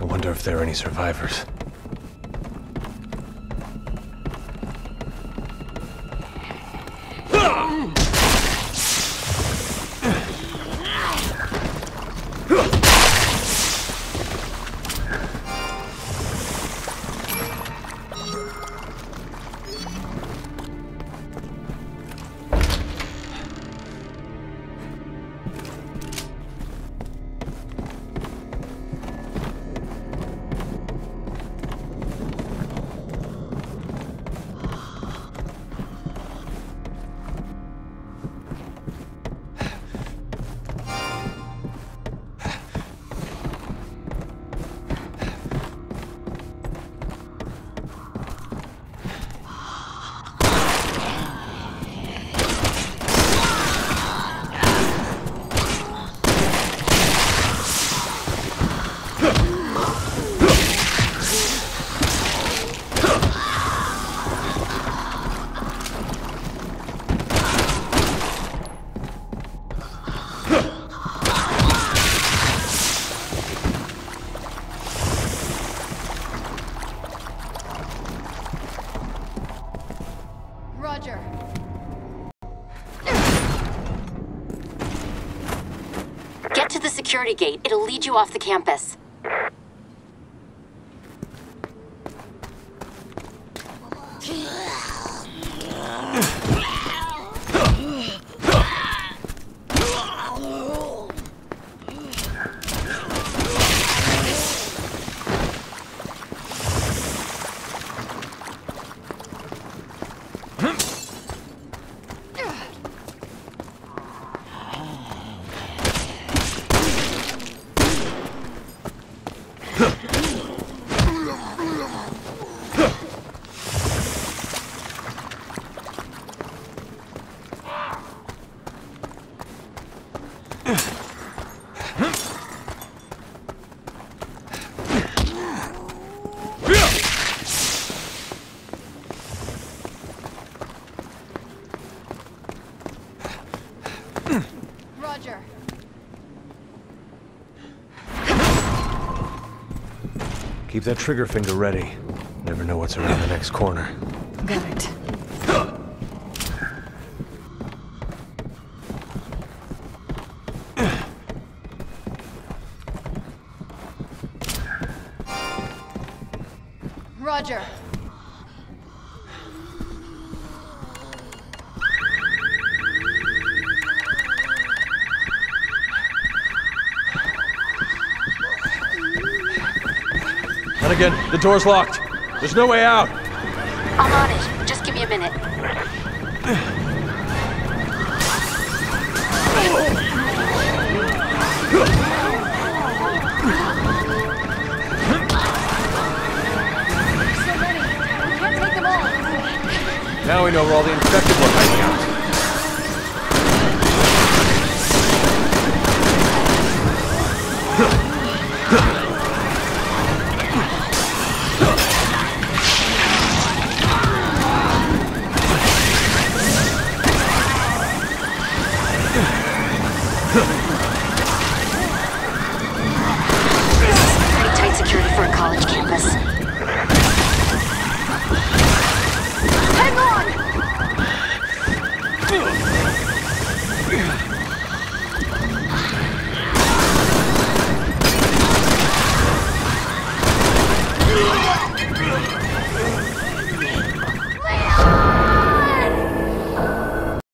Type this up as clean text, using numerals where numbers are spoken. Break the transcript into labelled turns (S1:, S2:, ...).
S1: wonder if there are any survivors.
S2: Roger.
S3: Get to the security gate. It'll lead you off the campus.
S2: Roger.
S1: Keep that trigger finger ready. Never know what's around the next corner.
S2: Got it. Roger.
S1: Not again. The door's locked. There's no way out.
S3: I'm on it. Just give me a minute.
S1: Now we know where all the infected were hiding out.
S3: Pretty tight security for a college campus.
S2: Hang on!